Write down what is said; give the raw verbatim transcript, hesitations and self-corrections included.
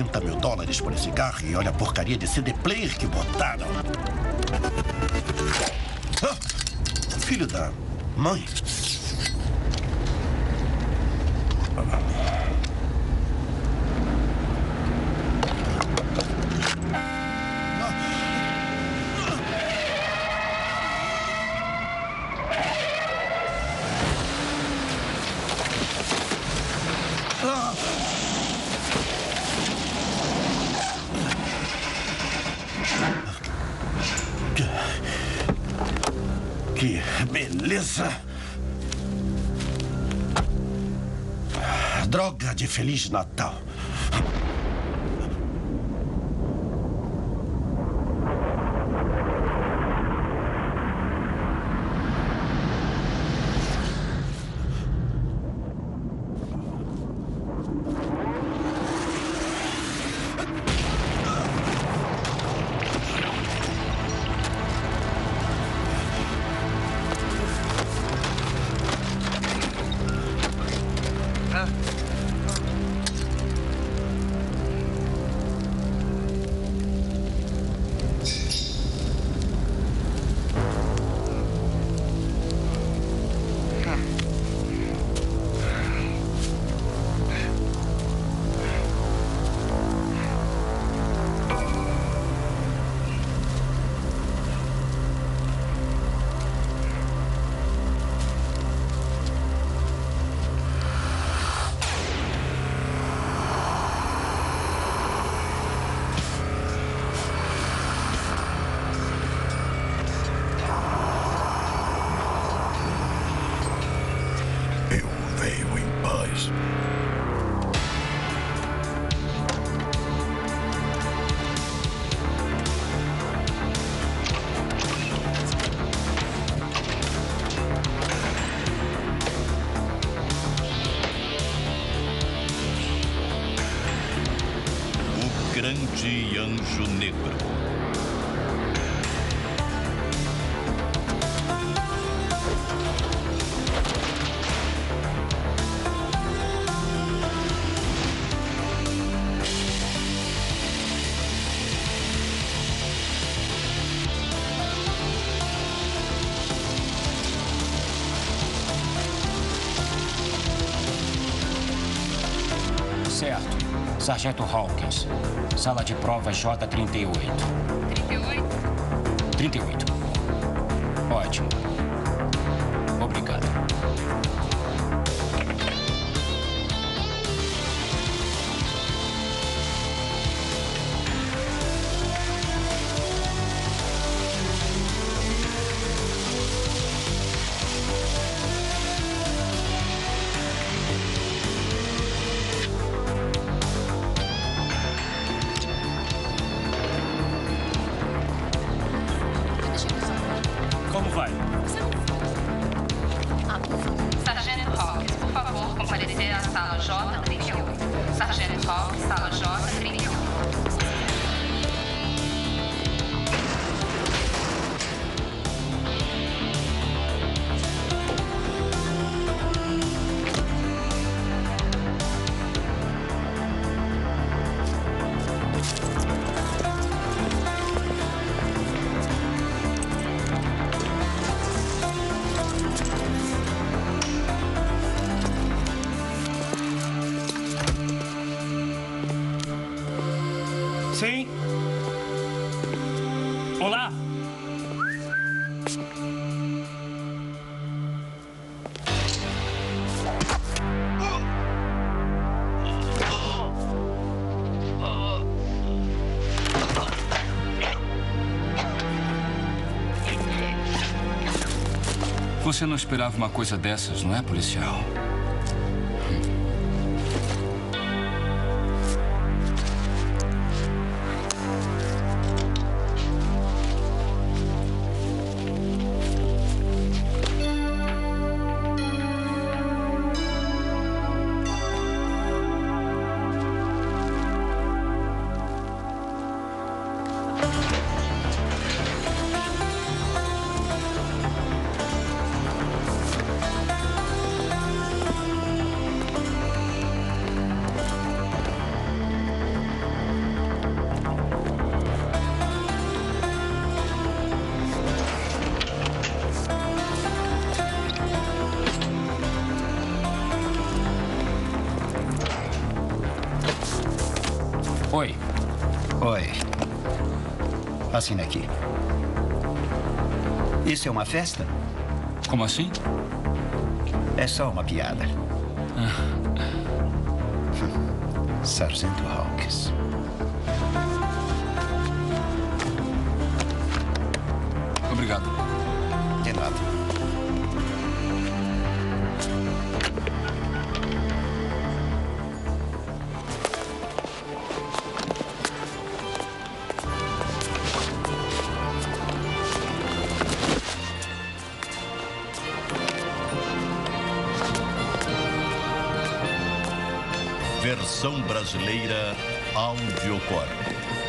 quarenta mil dólares por esse carro e olha a porcaria de C D player que botaram. Ah, filho da mãe. Que beleza! Droga de Feliz Natal. Grande Anjo Negro. Certo. Sargento Hawkins, sala de provas J trinta e oito. trinta e oito? trinta e oito. Ótimo. Obrigado. Como vai? Sargento Hawkins, por favor, comparecer à sala J trinta e oito. Sargento Hawkins, sala J trinta e oito. Sim? Olá? Você não esperava uma coisa dessas, não é, policial? Assine aqui. Isso é uma festa? Como assim? É só uma piada. Sargento Hawkins. Obrigado. De nada. Versão brasileira Audiocorp.